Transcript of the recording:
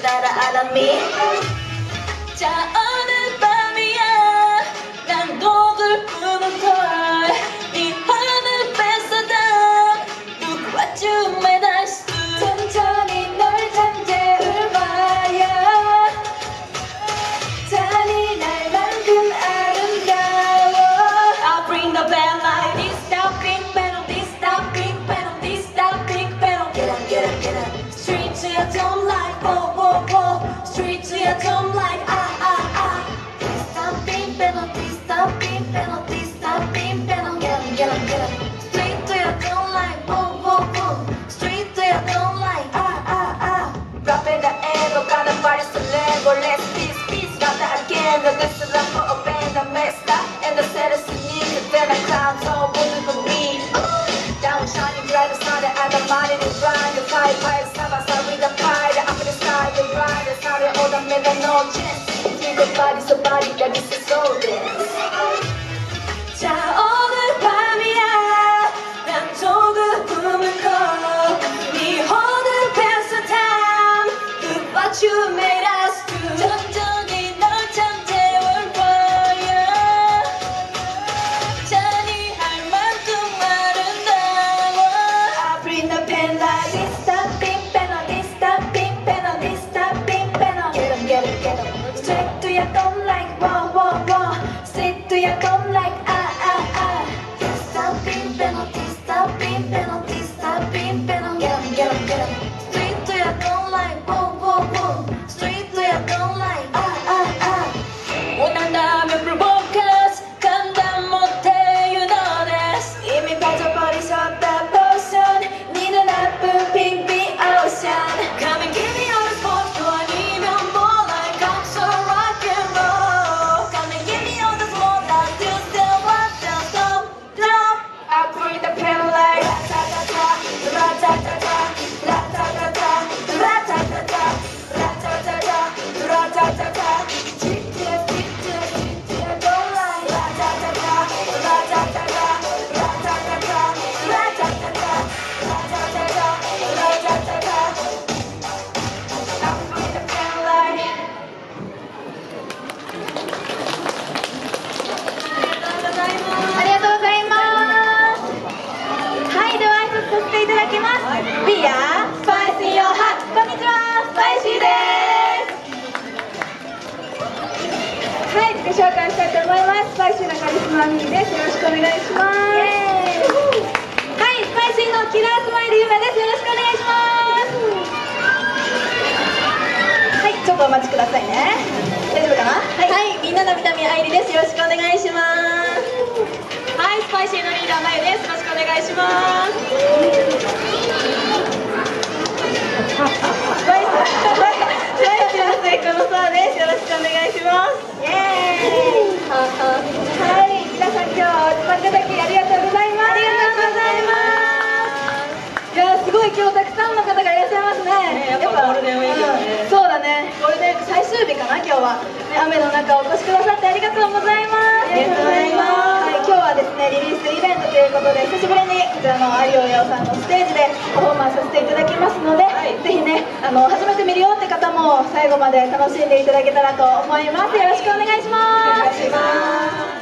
나라 알아미 자 오늘 밤이야 난 독을 부는 걸 네 하늘 뺏어다 누구와 춤에 다시 천천히 널 잠재울 거야 잔인할만큼 아름다워 I'll bring the band like this stop big battle this stop big battle this stop big battle get up get up get up street to your dome like whoa whoa whoa street to your dome like ah ah ah this stop big battle this stop big battle this stop big battle get up get up get up street to your dome like whoa whoa whoa street to your dome like ah ah ah drop in the air no gotta fight so level let's peace peace got that again the this is up for a band that messed up and the set is unique then I clown so wouldn't for me down shining bright the sun and the money is blind the fire fire summer sun with the fire up in the sky the bright the sun all the men that no chance feel the body so body that this is so dance 자 오늘 밤이야 난 조금 걸 네 혼을 뺏어 time Look what you made us do 천천히 널 잠재울 거야 잔인할 만큼 아름다워 I bring the pen like this stopping panel this stopping panel this stopping panel get 'em get 'em get 'em straight to your dome like whoa whoa whoa straight to your dome like ah ah ah this stopping panel this stopping panel this stopping panel get 'em get 'em get 'em straight to your dome like whoa whoa whoa straight to your dome like ah ah ah 원한다면 provokers 감당 못해 you know this 이미 빠져버리셨다 potion 네 눈아픈 pink the ocean Come and give me all the sports 또 아니면 more like I'm so rock and roll Come and give me all the small that you still want to stop drop I bring the pen like ra-ta-ta-ta ra-ta-ta-ta ra-ta-ta-ta ra-ta-ta-ta ra-ta-ta-ta ra-ta-ta-taありがとうございます。はい、では挨拶させていただきます。We are Spice in your heart。こんにちは、スパイシーです。はい、自己紹介したいと思います。スパイシーなカリスマミーです。よろしくお願いします。はい、スパイシーのキラースマイルゆめです。よろしくお願いします。はい、ちょっとお待ちくださいね。大丈夫かな？はい、みんなのビタミン愛理です。よろしくお願いします。はい、スパイシーのリーダーまゆです。よろしくお願いします。スパイシーの末っ子のそうです。よろしくお願いします。イエーイ。はい、皆さん今日はお集まりいただきありがとうございます。ありがとうございます。いやすごい今日たくさんの方がいらっしゃいますね。やっぱゴールデンウィークだね。そうだね。ゴールデンウィーク最終日かな今日は。雨の中お越しくださってありがとうございます。ありがとうございます。はい、今日はですねリリースイベントということで久しぶりにこちらの有尾さんのステージでパフォーマンスさせていただきますので、ぜひね初めて見るよって方も最後まで楽しんでいただけたらと思います。よろしくお願いします。お願いします。